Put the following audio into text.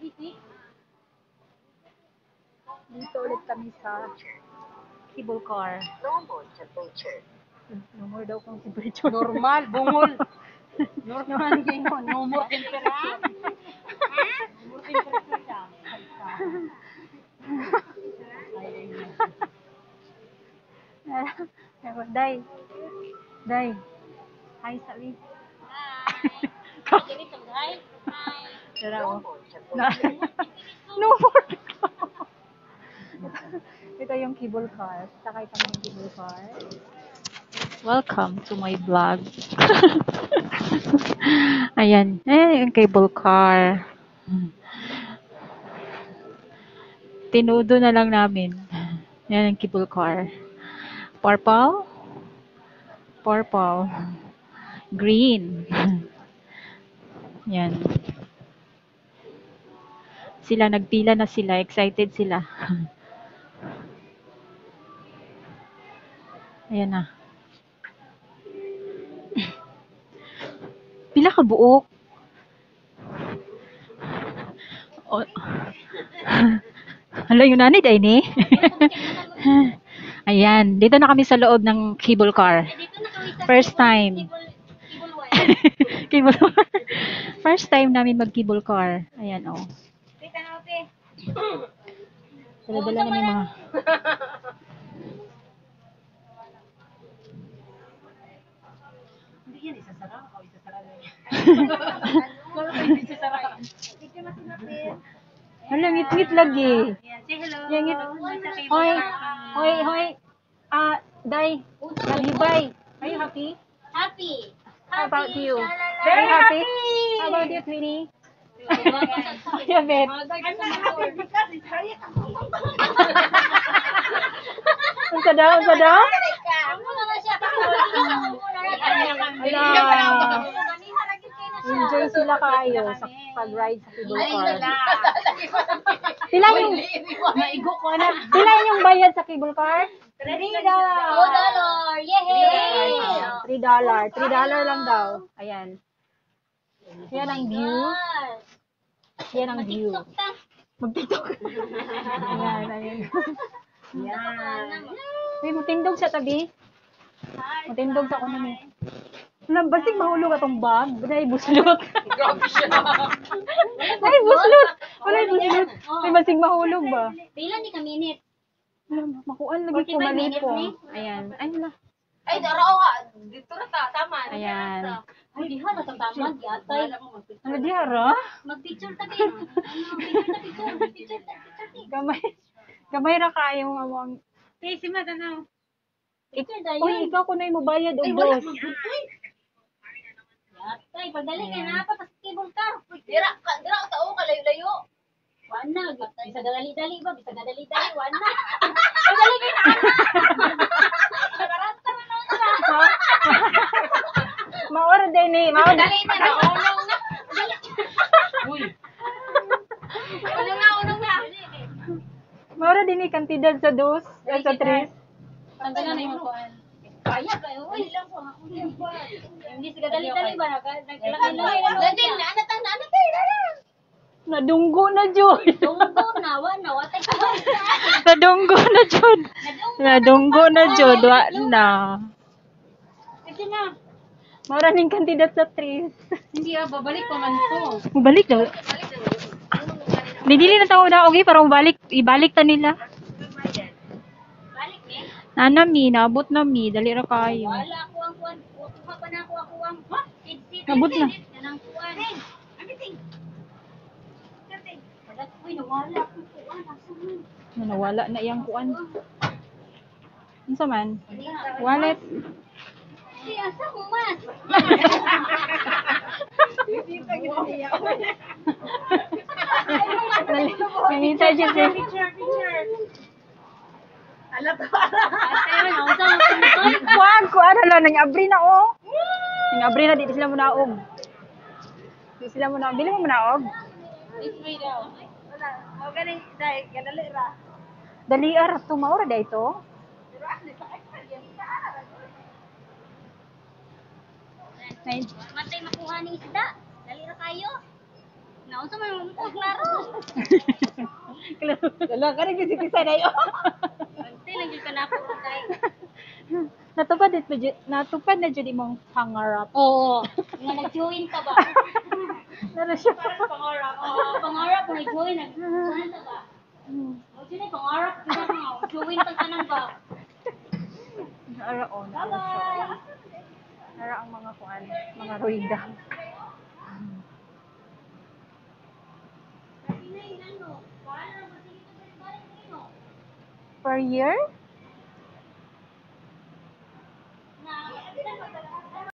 Dito ulit kami sa cable car. No more daw kung temperature. Normal, bungol. Normal din yun. No more temperature. No more temperature siya. Day. Day. Hi, Sally. Hi. Tara o. No more. Ito yung cable car. Sakay kami ng cable car. Welcome to my vlog. Ayan. Ayan yung cable car. Tinudo na lang namin. Ayan yung cable car. Purple. Purple. Green. Yan. Sila nagpila na sila. Excited sila. Ayan na. Pila ka buok? Oh. Hala, yung nanay day ni. Ayan. Dito na kami sa loob ng cable car. First time. Cable car. First time namin mag-cable car. Ayan, oh. Dala-dala namin mga... Hindi yan isasara. O isasara na yan. Lalo kayo isasara. Hala, ngit-ngit lagi. Say hello. Yan, ngit. Hoy, hoy, hoy. Day, love you, bye. Are you happy? Happy. How about you? Very happy. How about you, Twinnie? Yeah, bet. I'm not happy because it's very Unsa daw, unsa daw? Amo na siya. Hala. Enjoy sila kayo sa pag-ride sa cable car. Pila yung Maigo ko na. pila yung bayad sa cable car? $3. Yay! $3 lang daw. Ayan. Yan ang view. Yan ang view. Mag-tiktok. Ayan, ayan. Yan. Uy, matindog sa tabi. Matindog sa kuno ni. Wala, basig mahulog atong bag. Wala, buslot. Grabe siya. Ay, buslot. Wala, buslot. Ay, basig mahulog ba? Pila ni ka minute? Wala, makuan lagi ko 45 mali minutes po. ni? Ayan. Ay, wala. Ay, darao ka. Dito na ta. Tama. Ayan. Ay, di ha natatamad yatay. Ano di hara? Mag-picture tabi. Picture. Gamay. Gamay ra kayong among... Si Madanaw. Picture dayon. Uy, ikaw ko na yung mabayad o dos. Yatay, pagdali ka na pa sa cable car. Dira ka tao ka layo-layo. Wana, bisa dali-dali ba? Bisa dali-dali, wana. Pagdali ka na. Karanta na na. Maura din eh. Maura. Dali na na. Unong na. Uy. Unong na. Maura din eh. Kantidad sa dos. Sa tres. Ang gana na yung kuhan. Kaya kayo. Uy, lang po. Hindi sila dali-dali ba? Naglalaki-laki na. Dati na tayo. Nadunggo na, Jud. Tunggo na, wana. Watay ka. Nadunggo na, Jud. Nadunggo na, Jud. Wa na. Sige na. Maura ning kantidad sa tres. Hindi babalik pa man ko. Mabalik daw. Didili na tao na, okay, para mabalik. Ibalik ta nila. Balik ni. Nana mi, naabot na mi. Dali ra kayo. Wala ako ang kuhan. Kuha pa na ako ang Nabot na. Yan ang kuhan. Everything. Uy, nawala akong kuhan. Asan? Nawala na iyang kuan. Unsa man? Wallet. Ay, asa mo mas? Nanita dyan siya. Picture. Kuan, kuan. Hala, nang-abri na, oh. Nang-abri na, di sila mo naog. Di sila mo naog. Bili mo naog. This way daw. Wala. O ganing dai, ganali ra. Dali ara, tumaura da ito. Nay, Matay makuha ni isda. Dali ra kayo. Nausa man mo klaro. Wala ka rin kasi kisa na yun. Ante lagi ka na ako kay. Natupad na jud imong pangarap. Oo. Nga nag-join ka ba? Nara siya. Pangarap. Oo, pangarap mo nag-join nag-join ka ba? O sino pangarap kita nga join ka tanan ba? Nara on. Bye. Nara ang mga kuan, mga ruida. Per year?